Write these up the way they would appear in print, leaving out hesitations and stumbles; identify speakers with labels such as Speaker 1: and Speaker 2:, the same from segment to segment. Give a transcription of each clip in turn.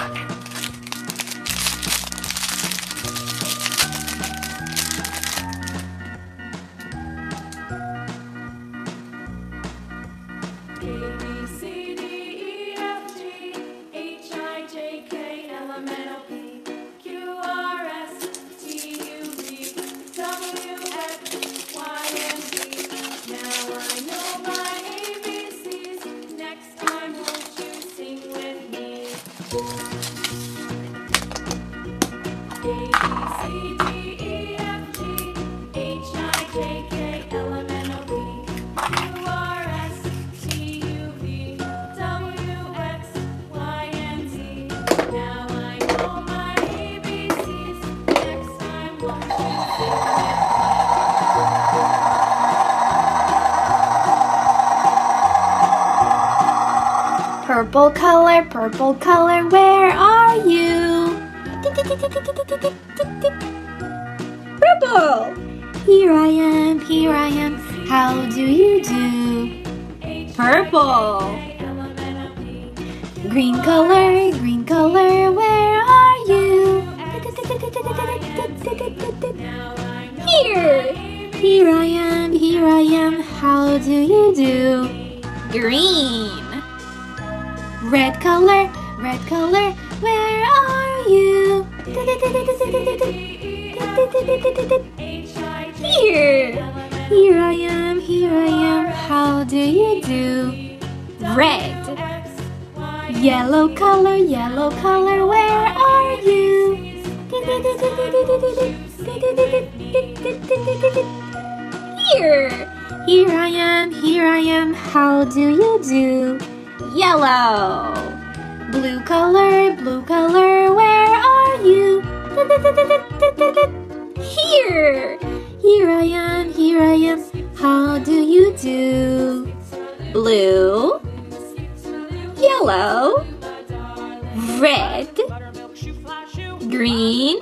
Speaker 1: Purple color, where are you? Purple! Here I am, how do you do? Purple! Green color, where are you? Here I am, how do you do? Green! Red color, where are you? Here I am, how do you do? Red. Yellow color, where are you? Here I am, how do you do? Yellow. Blue color, where are you? Here I am, how do you do? Blue, yellow, red, green,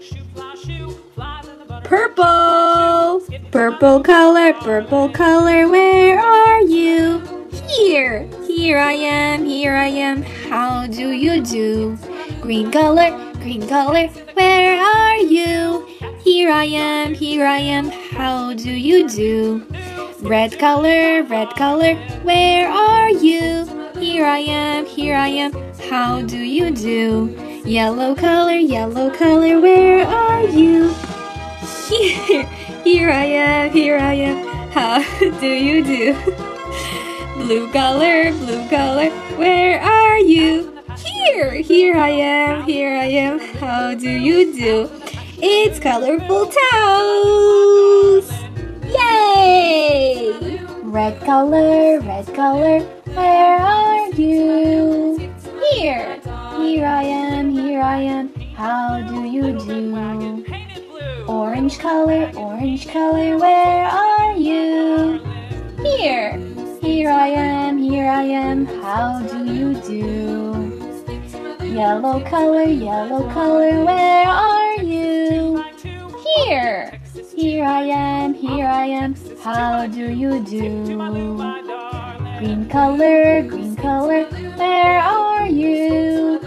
Speaker 1: purple. Purple color, where are you? Here I am, how do you do? Green color, where are you? Here I am, how do you do? Red color, where are you? Here I am, how do you do? Yellow color, where are you? Here I am, how do you do? Blue color, where are you? Here I am, how do you do? It's colorful toes! Yay! Red color, where are you? Here I am, how do you do? Orange color, where are you? Here I am, how do you do? Yellow color, where are you? Here I am, how do you do? Green color, where are you?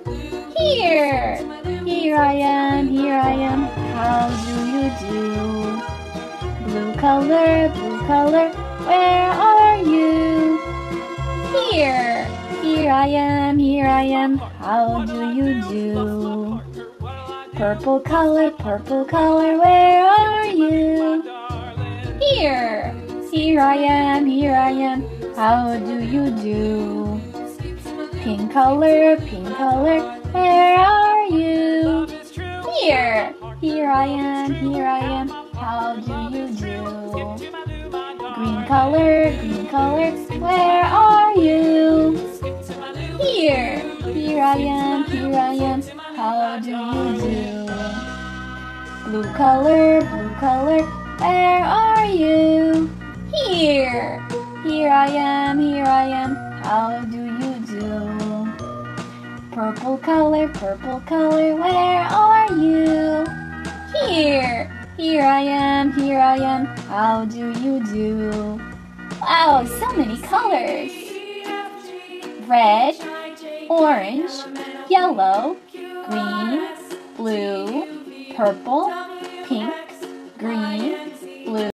Speaker 1: Here I am, how do you do? Blue color, where are you? Here I am, how do you do? Purple color, where are you? Here I am, how do you do? Pink color, where are you? Here I am, how do you do? Green color, where are you? Here I am, how do you do? Blue color, where are you? Here I am, how do you do? Purple color, where are you? Here I am, how do you do? Wow, so many colors! Red, orange, yellow, green, blue, purple,